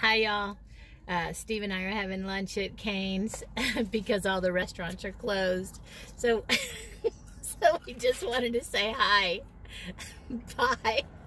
Hi, y'all. Steve and I are having lunch at Cane's because all the restaurants are closed. So, so we just wanted to say hi. Bye.